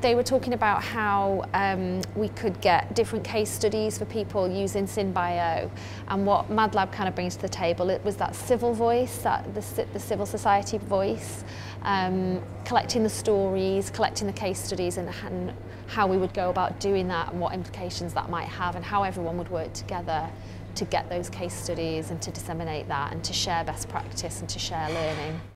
They were talking about how we could get different case studies for people using SynBio, and what MadLab kind of brings to the table, it was that civil voice, the civil society voice, collecting the stories, collecting the case studies, and how we would go about doing that, and what implications that might have, and how everyone would work together to get those case studies and to disseminate that and to share best practice and to share learning.